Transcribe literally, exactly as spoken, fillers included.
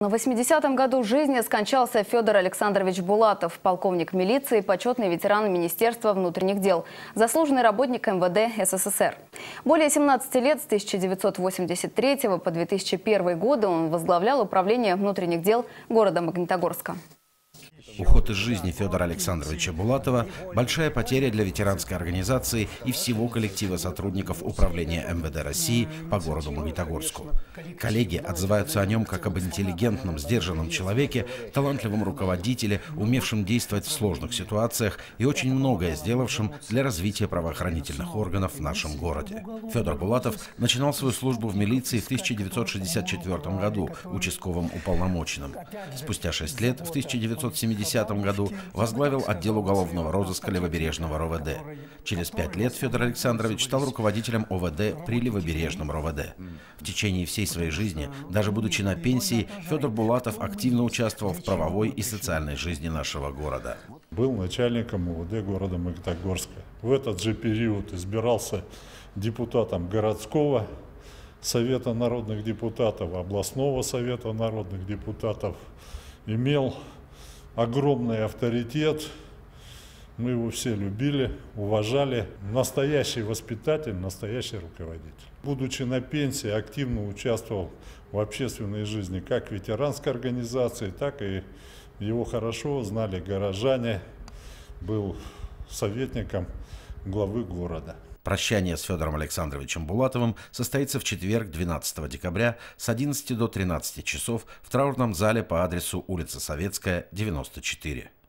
На восьмидесятом году жизни скончался Федор Александрович Булатов, полковник милиции, почетный ветеран Министерства внутренних дел, заслуженный работник эм вэ дэ эс эс эс эр. Более семнадцати лет, с тысяча девятьсот восемьдесят третьего по две тысячи первый годы, он возглавлял управление внутренних дел города Магнитогорска. Уход из жизни Федора Александровича Булатова – большая потеря для ветеранской организации и всего коллектива сотрудников управления эм вэ дэ России по городу Магнитогорску. Коллеги отзываются о нем как об интеллигентном, сдержанном человеке, талантливом руководителе, умевшем действовать в сложных ситуациях и очень многое сделавшем для развития правоохранительных органов в нашем городе. Федор Булатов начинал свою службу в милиции в тысяча девятьсот шестьдесят четвёртом году участковым уполномоченным. Спустя шесть лет, в тысяча девятьсот семидесятом году, возглавил отдел уголовного розыска Левобережного эр о вэ дэ. Через пять лет Федор Александрович стал руководителем о вэ дэ при Левобережном эр о вэ дэ. В течение всей своей жизни, даже будучи на пенсии, Федор Булатов активно участвовал в правовой и социальной жизни нашего города. Был начальником о вэ дэ города Магнитогорска. В этот же период избирался депутатом городского совета народных депутатов, областного совета народных депутатов. Имел огромный авторитет, мы его все любили, уважали. Настоящий воспитатель, настоящий руководитель. Будучи на пенсии, активно участвовал в общественной жизни как ветеранской организации, так и его хорошо знали горожане. Был советником главы города. Прощание с Федором Александровичем Булатовым состоится в четверг, двенадцатого декабря, с одиннадцати до тринадцати часов в траурном зале по адресу улица Советская, девяносто четыре.